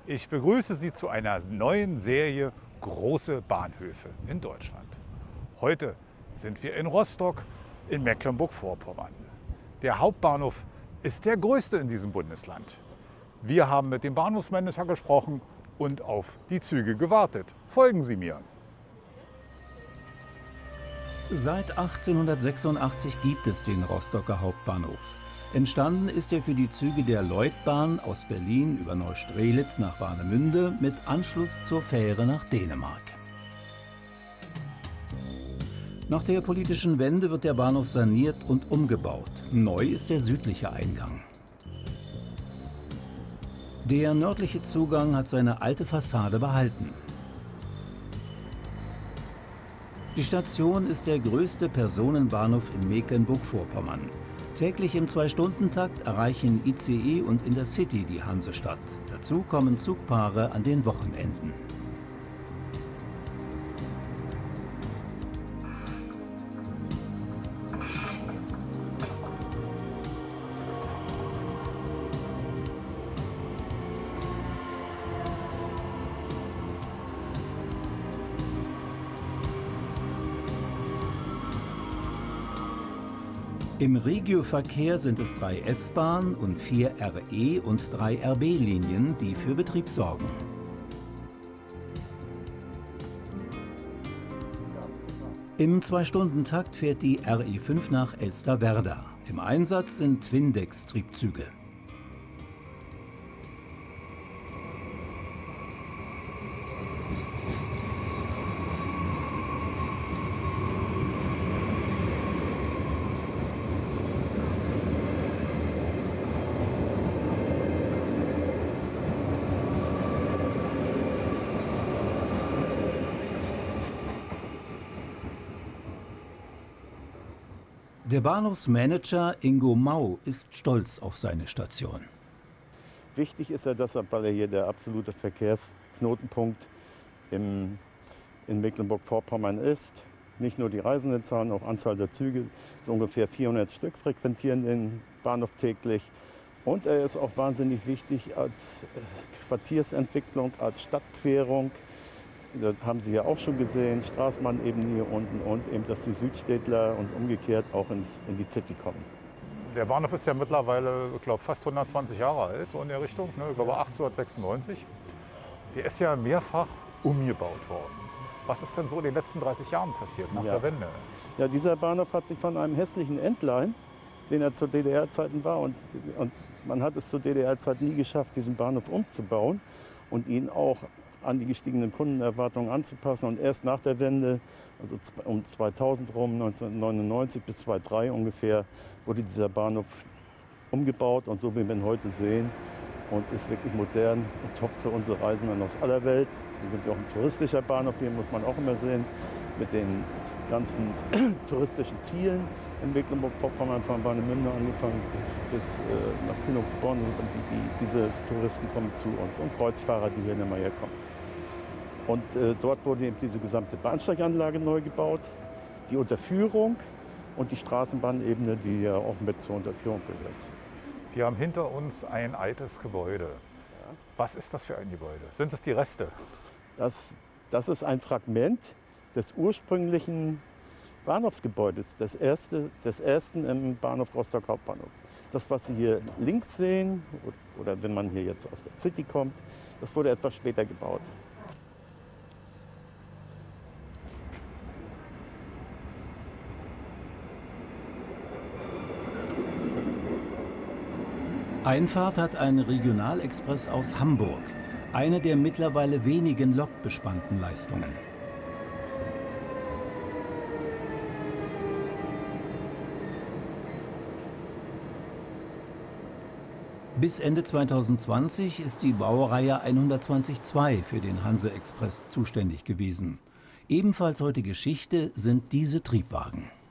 Ich begrüße Sie zu einer neuen Serie Große Bahnhöfe in Deutschland. Heute sind wir in Rostock in Mecklenburg-Vorpommern. Der Hauptbahnhof ist der größte in diesem Bundesland. Wir haben mit dem Bahnhofsmanager gesprochen und auf die Züge gewartet. Folgen Sie mir. Seit 1886 gibt es den Rostocker Hauptbahnhof. Entstanden ist er für die Züge der Lloydbahn aus Berlin über Neustrelitz nach Warnemünde mit Anschluss zur Fähre nach Dänemark. Nach der politischen Wende wird der Bahnhof saniert und umgebaut. Neu ist der südliche Eingang. Der nördliche Zugang hat seine alte Fassade behalten. Die Station ist der größte Personenbahnhof in Mecklenburg-Vorpommern. Täglich im 2-Stunden-Takt erreichen ICE und Intercity die Hansestadt. Dazu kommen Zugpaare an den Wochenenden. Im Regioverkehr sind es 3 S-Bahn- und 4 RE- und 3 RB-Linien, die für Betrieb sorgen. Im 2-Stunden-Takt fährt die RE5 nach Elsterwerda. Im Einsatz sind Twindex-Triebzüge. Der Bahnhofsmanager Ingo Mau ist stolz auf seine Station. Wichtig ist er deshalb, weil er hier der absolute Verkehrsknotenpunkt in Mecklenburg-Vorpommern ist. Nicht nur die Reisendenzahlen, auch Anzahl der Züge. So ungefähr 400 Stück frequentieren den Bahnhof täglich. Und er ist auch wahnsinnig wichtig als Quartiersentwicklung, als Stadtquerung. Das haben Sie ja auch schon gesehen, Straßenbahn-Ebene hier unten und eben, dass die Südstädtler und umgekehrt auch in die City kommen. Der Bahnhof ist ja mittlerweile, ich glaube, fast 120 Jahre alt, so in der Richtung, ne? Ich glaube 1896. Der ist ja mehrfach umgebaut worden. Was ist denn so in den letzten 30 Jahren passiert, nach der Wende? Ja, dieser Bahnhof hat sich von einem hässlichen Entlein, den er zu DDR-Zeiten war, und man hat es zu DDR-Zeiten nie geschafft, diesen Bahnhof umzubauen und ihn auch an die gestiegenen Kundenerwartungen anzupassen. Und erst nach der Wende, also um 2000 rum, 1999 bis 2003 ungefähr, wurde dieser Bahnhof umgebaut und so wie wir ihn heute sehen und ist wirklich modern und top für unsere Reisenden aus aller Welt. Wir sind ja auch ein touristischer Bahnhof, hier muss man auch immer sehen, mit den ganzen touristischen Zielen in Mecklenburg-Vorpommern, von Warnemünde angefangen bis nach Königsborn. Diese Touristen kommen zu uns und Kreuzfahrer, die hier immer herkommen. Und dort wurde eben diese gesamte Bahnsteiganlage neu gebaut, die Unterführung und die Straßenbahnebene, die ja auch mit zur Unterführung gehört. Wir haben hinter uns ein altes Gebäude. Was ist das für ein Gebäude? Sind es die Reste? Das ist ein Fragment des ursprünglichen Bahnhofsgebäudes, des ersten im Bahnhof Rostock Hauptbahnhof. Das, was Sie hier links sehen, oder wenn man hier jetzt aus der City kommt, das wurde etwas später gebaut. Einfahrt hat ein Regionalexpress aus Hamburg, eine der mittlerweile wenigen lokbespannten Leistungen. Bis Ende 2020 ist die Baureihe 120-2 für den Hanse-Express zuständig gewesen. Ebenfalls heute Geschichte sind diese Triebwagen.